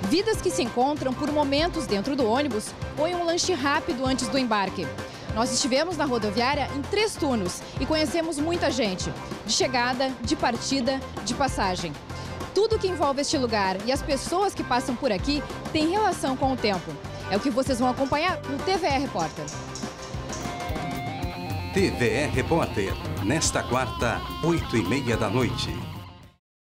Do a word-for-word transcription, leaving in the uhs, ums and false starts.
Vidas que se encontram por momentos dentro do ônibus ou em um lanche rápido antes do embarque. Nós estivemos na rodoviária em três turnos e conhecemos muita gente, de chegada, de partida, de passagem. Tudo que envolve este lugar e as pessoas que passam por aqui tem relação com o tempo. É o que vocês vão acompanhar no T V E Repórter. T V E Repórter, nesta quarta, oito e meia da noite.